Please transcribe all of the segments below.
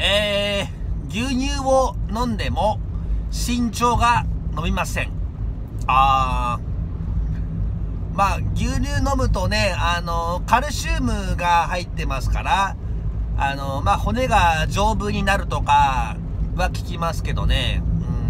牛乳を飲んでも身長が伸びません。まあ牛乳飲むとね、カルシウムが入ってますから、まあ骨が丈夫になるとかは聞きますけどね。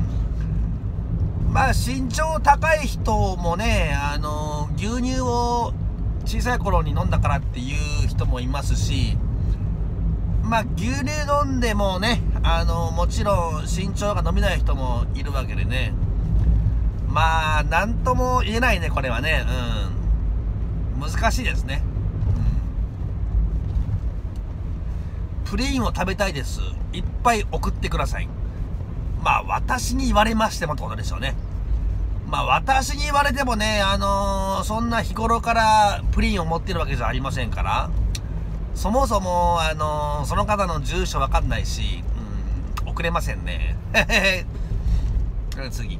まあ身長高い人もね、牛乳を小さい頃に飲んだからっていう人もいますし、まあ牛乳飲んでもね、もちろん身長が伸びない人もいるわけでね。まあなんとも言えないね、これはね。難しいですね。プリンを食べたいです。いっぱい送ってください。まあ私に言われましてもってことでしょうね。まあ私に言われてもね、そんな日頃からプリンを持ってるわけじゃありませんから、そもそもその方の住所わかんないし、送れませんね。次、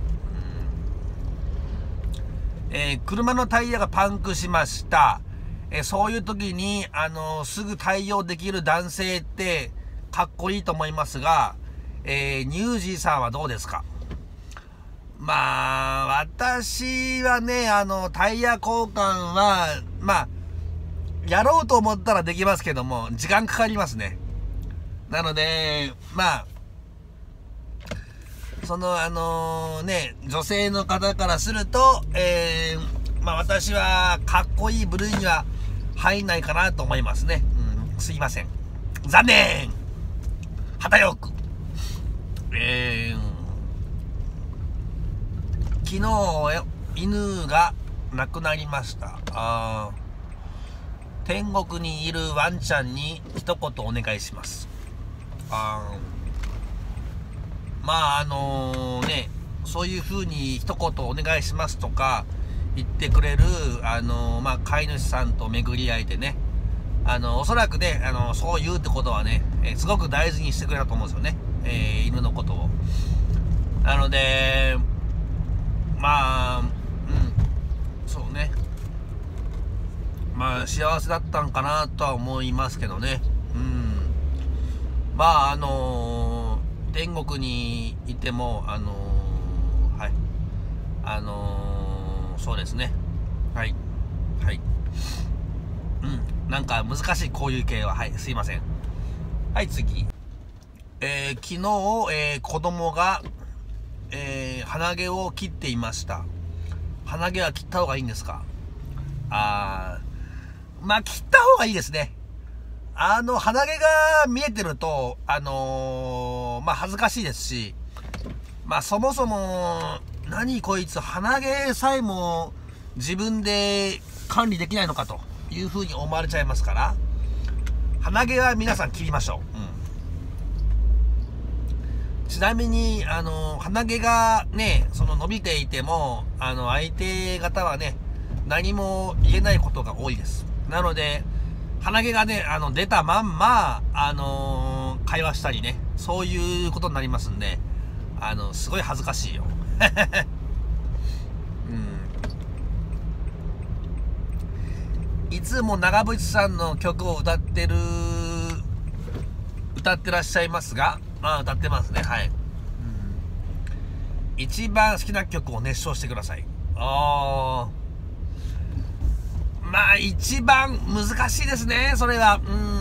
車のタイヤがパンクしました。そういう時にすぐ対応できる男性ってかっこいいと思いますが、ニュージーさんはどうですか？まあ私はね、タイヤ交換はまあやろうと思ったらできますけども時間かかりますね。なのでまあそのね、女性の方からすると、まあ私はかっこいい部類には入んないかなと思いますね。すいません、残念。旗よく昨日犬が亡くなりました。天国にいるワンちゃんに一言お願いします。まあね、そういう風に一言お願いしますとか言ってくれるまあ飼い主さんと巡り合えてね、おそらくねそう言うってことはね、すごく大事にしてくれたと思うんですよね、犬のことを。なのでまあそうね、まあ幸せだったんかなとは思いますけどね。まあ天国にいてもはいそうですね、はいはい、なんか難しいこういう系は、はい、すいません。はい、次、昨日、子供が、鼻毛を切っていました。鼻毛は切った方がいいんですか？まあ切った方がいいですね。鼻毛が見えてるとまあ恥ずかしいですし、まあそもそも何こいつ鼻毛さえも自分で管理できないのかというふうに思われちゃいますから、鼻毛は皆さん切りましょう。ちなみに鼻毛がね伸びていても相手方はね何も言えないことが多いです。なので鼻毛がね出たまんま会話したりね、そういうことになりますんで、すごい恥ずかしいよ。いつも長渕さんの曲を歌ってらっしゃいますが、歌ってますね。はい、一番好きな曲を熱唱してください。まあ一番難しいですね、それは。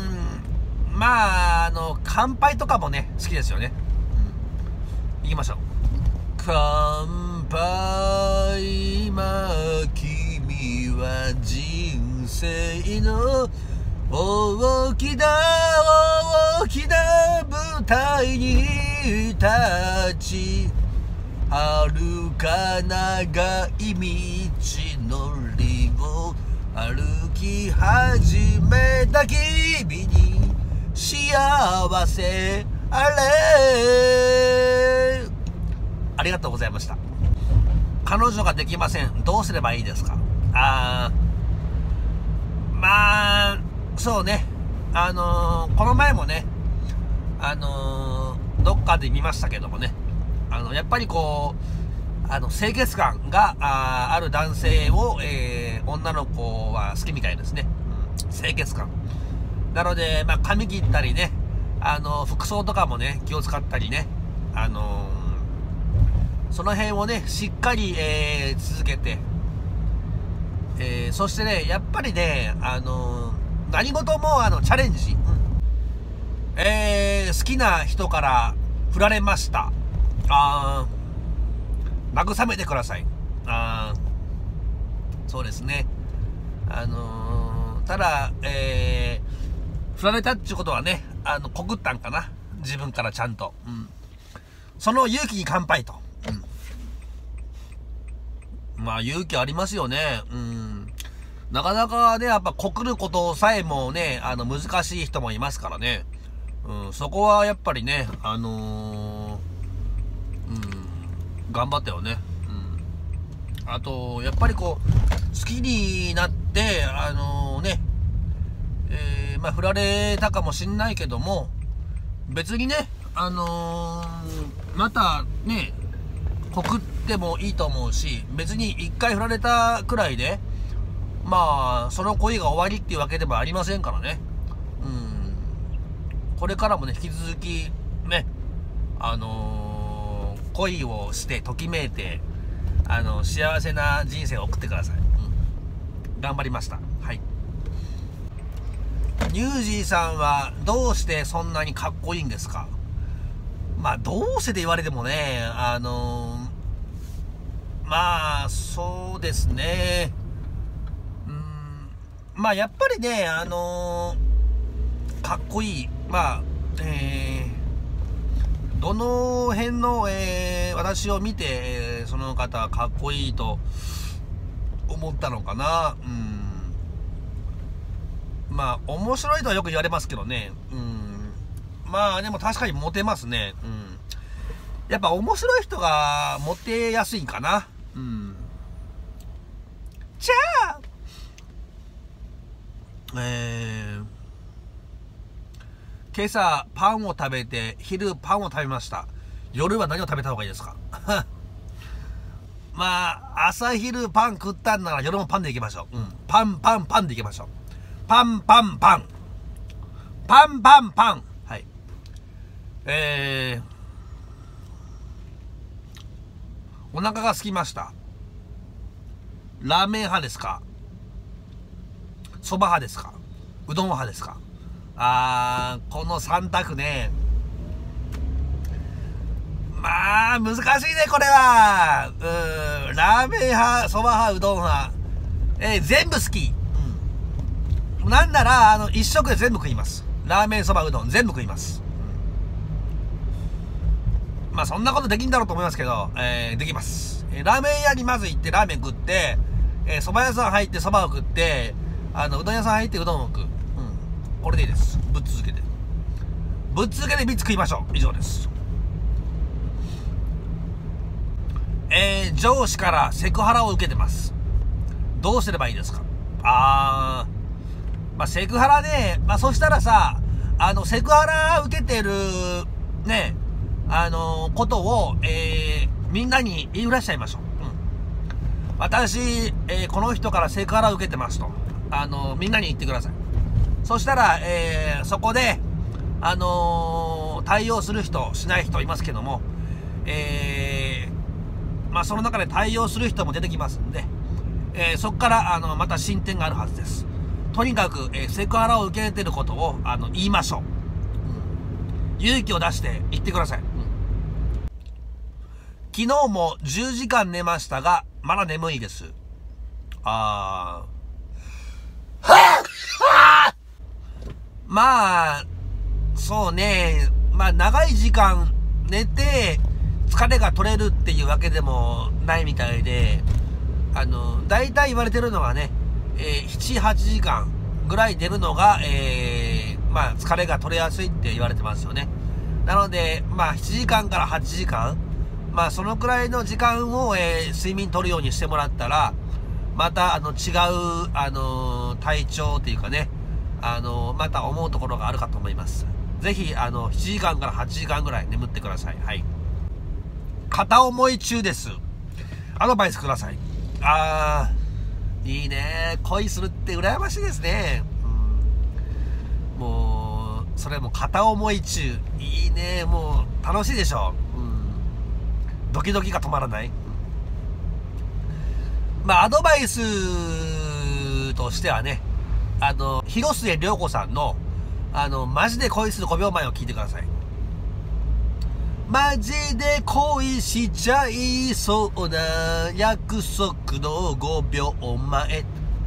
まあ乾杯とかもね好きですよね。行きましょう。乾杯、今君は人生の大きな舞台に立ち、遥か長い道のりを歩き始めた君に幸せあれ。ありがとうございました。彼女ができません。どうすればいいですか？まあそうね、この前もねどっかで見ましたけどもね、やっぱりこう清潔感がある男性を、女の子は好きみたいですね。清潔感なので、まあ髪切ったりね、 服装とかもね、気を使ったりね、その辺をね、しっかり、続けて、そしてね、やっぱりね、何事もチャレンジ、好きな人から振られました。慰めてください。そうですね。ただ、振られたっていうことはね、告ったんかな。自分からちゃんと。その勇気に乾杯と。まあ勇気ありますよね。なかなかね、やっぱ告ることさえもね、難しい人もいますからね。そこはやっぱりね、頑張ったよね。あと、やっぱりこう、好きになって、まあ、振られたかもしんないけども、別にね、またね、告ってもいいと思うし、別に一回振られたくらいで、まあ、その恋が終わりっていうわけでもありませんからね。これからもね、引き続き、ね、恋をして、ときめいて、幸せな人生を送ってください。頑張りました。はい。ニュージーさんは、どうしてそんなにかっこいいんですか？まあ、どうしてで言われてもね、まあ、そうですね。まあ、やっぱりね、かっこいい。まあ、どの辺の、私を見て、その方はかっこいいと思ったのかな。まあ、面白いとはよく言われますけどね。まあ、でも確かにモテますね。やっぱ面白い人がモテやすいんかな。じゃあ、今朝パンを食べて、昼パンを食べました。夜は何を食べた方がいいですか？まあ、朝昼パン食ったんなら夜もパンでいきましょう。パンでいきましょう。パン。パン。はい。お腹が空きました。ラーメン派ですか？蕎麦派ですか？うどん派ですか？この3択ね。まあ、難しいね、これは。ラーメン派、蕎麦派、うどん派。全部好き。なんなら、一食で全部食います。ラーメン、蕎麦、うどん、全部食います。まあ、そんなことできんだろうと思いますけど、できます。ラーメン屋にまず行ってラーメン食って、蕎麦屋さん入って蕎麦を食って、うどん屋さん入ってうどんを食う。これでいいです。ぶっ続けて3つ食いましょう。以上です。上司からセクハラを受けてます。どうすればいいですか？まあ、セクハラね、まあ、そしたらさ、セクハラ受けてる、ね、ことを、みんなに言いふらしちゃいましょう。私、この人からセクハラ受けてますと。みんなに言ってください。そしたら、そこで、対応する人、しない人いますけども、まあ、その中で対応する人も出てきますんで、そこから、また進展があるはずです。とにかく、セクハラを受けてることを、言いましょう。勇気を出して言ってください。昨日も10時間寝ましたが、まだ眠いです。まあ、そうね。まあ、長い時間寝て、疲れが取れるっていうわけでもないみたいで、大体言われてるのはね、7、8時間ぐらい寝るのが、まあ、疲れが取れやすいって言われてますよね。なので、まあ、7時間から8時間、まあ、そのくらいの時間を、睡眠取るようにしてもらったら、また、違う、体調っていうかね、また思うところがあるかと思います。ぜひ、7時間から8時間ぐらい眠ってください。はい。片思い中です。アドバイスください。いいね。恋するって羨ましいですね。もう、 それも片思い中。いいね。もう楽しいでしょ。ドキドキが止まらない。まあアドバイスとしてはね、広末涼子さんのマジで恋する5秒前を聞いてください。マジで恋しちゃいそうな約束の5秒前。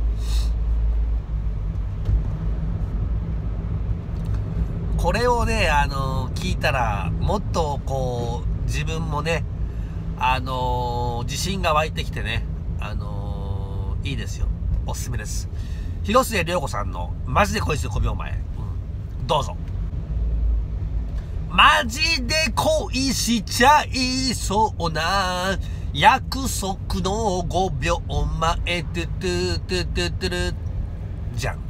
これをね、聞いたら、もっとこう、自分もね、自信が湧いてきてね、いいですよ。おすすめです。広末涼子さんのマジで恋する5秒前。どうぞ。マジで恋しちゃいそうな約束の5秒前。トゥトゥトゥトゥトゥルじゃん。